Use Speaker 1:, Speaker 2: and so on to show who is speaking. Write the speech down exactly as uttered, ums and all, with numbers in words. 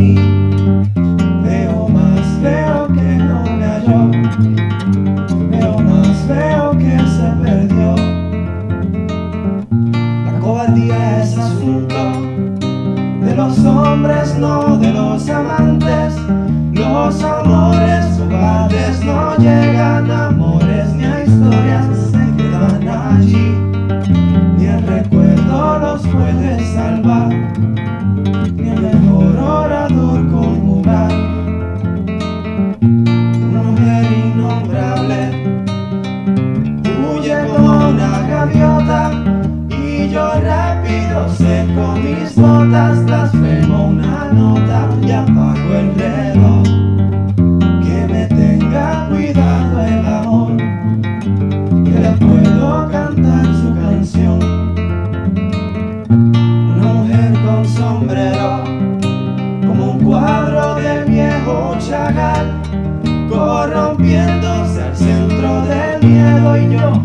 Speaker 1: mí. Veo más feo que no me halló, veo más feo que se perdió. La cobardía es asunto de los hombres, no de los amantes. Los amores cobardes no llegan a amores ni a historias, se quedan allí. Ni el recuerdo los puede salvar, ni el mejor orador conjugar. Una mujer innombrable huye como una gaviota, y yo rápido seco mis botas, blasfemo una nota y apago el reloj. Que me tenga cuidado el amor, que le puedo cantar su canción. Una mujer con sombrero, como un cuadro de viejo Chagall, corrompiéndose al centro del miedo, y yo